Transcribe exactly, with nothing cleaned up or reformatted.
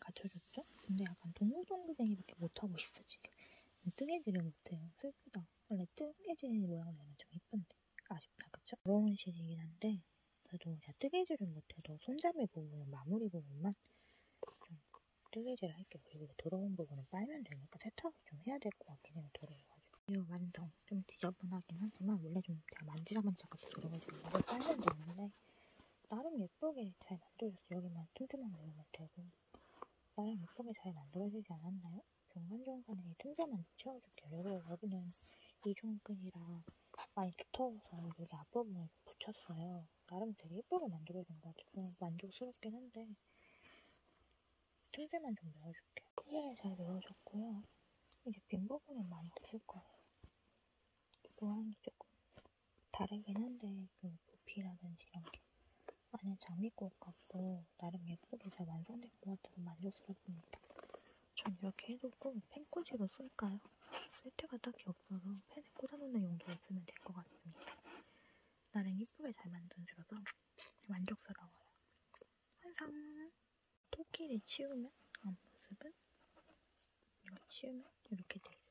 갖춰줬죠? 근데 약간 동글동글뱅이밖에 못하고 있어 지금. 뜨개질을 못해요. 슬프다. 원래 뜨개질 모양 내면 좀 이쁜데 아쉽다 그쵸? 어려운 실이긴 한데 그래도 제가 뜨개질을 못해도 손잡이 부분은 마무리 부분만 좀 뜨개질 할게요. 그리고 더러운 부분은 빨면 되니까 세탁을 좀 해야 될 것 같긴 해요. 더러워가지고. 이 완성 좀 지저분하긴 하지만 원래 좀 제가 만지작만지작하고 더러워지고 이걸 빨면 되는데 나름 예쁘게 잘 만들어졌어요. 여기만 틈틈만 내우면 되고 나름 예쁘게 잘 만들어지지 않았나요? 중간중간에 이 틈새만 채워줄게요. 여기, 여기는 이중끈이라 많이 두터워서 여기 앞부분을 붙였어요. 나름 되게 예쁘게 만들어진 것 같아서 만족스럽긴 한데 틈새만 좀 메워줄게요. 틈새를 잘 메워줬고요. 이제 빈 부분은 많이 없을 거예요. 모양이 조금 다르긴 한데 그 부피라든지 이런 게 안에 장미꽃 같고 나름 예쁘게 잘 완성된 것 같아서 만족스럽습니다. 전 이렇게 해두고 펜꽂이로 쓸까요? 쓸 데가 딱히 없어서 펜에 꽂아놓는 용도였으면 될 것 같습니다. 나름 이쁘게 잘 만들어서 만족스러워요. 항상 토끼를 치우면 앞모습은 이렇게 치우면 이렇게 돼요.